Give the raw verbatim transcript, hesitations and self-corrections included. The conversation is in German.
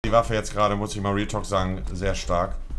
Die Waffe jetzt gerade, muss ich mal Real Talk sagen, sehr stark.